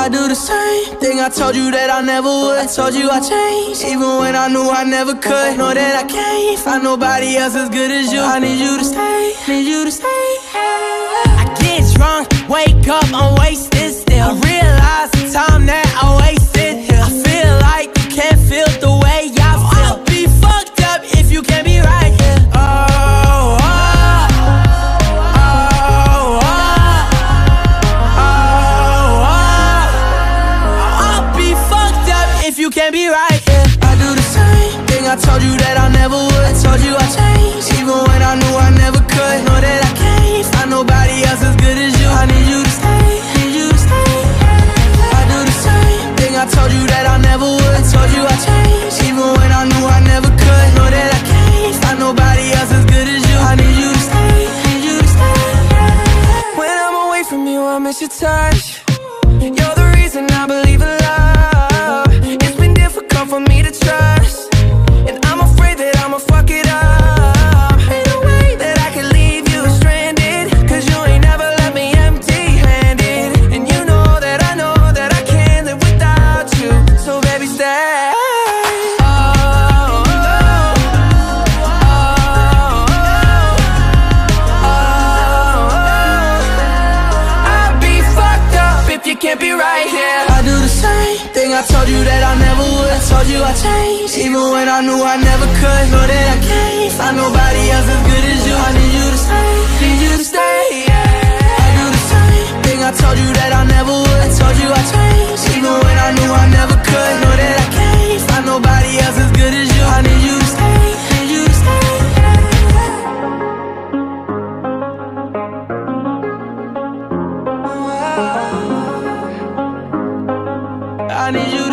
I do the same thing I told you that I never would. I told you I changed, even when I knew I never could. Know that I can't find nobody else as good as you. I need you to stay, need you to stay. I get drunk, wake up, I'm wasted still. I realize the time that I wasted here. I feel like you can't feel the way I feel. I'll be fucked up if you can't be right here. You can't be right, yeah. I do the same thing I told you that I never would. I told you I changed, even when I knew I never could. Know that I can't find nobody else as good as you. I need you to stay, need you to stay. I do the same thing I told you that I never would. I told you I changed, even when I knew I never could. Know that I can't find nobody else as good as you. I need you to stay, need you to stay. When I'm away from you, I miss your touch. You're the reason I believe in love. For me to trust, and I'm afraid that I'ma fuck it up. Ain't no way that I can leave you stranded, cause you ain't never left me empty-handed. And you know that I can't live without you. So baby, stay. I'd be fucked up if you can't be right here. I do the same thing I told you that I never would. I told you I changed, even when I knew I never could. Know that I can't find nobody else as good as you. I need you to stay, need you to stay, yeah. I do the same thing I told you that I never would. I told you I changed, even when I knew I never could. Know that I can't find nobody else as good as you. I need you to stay, need you to stay. I need you.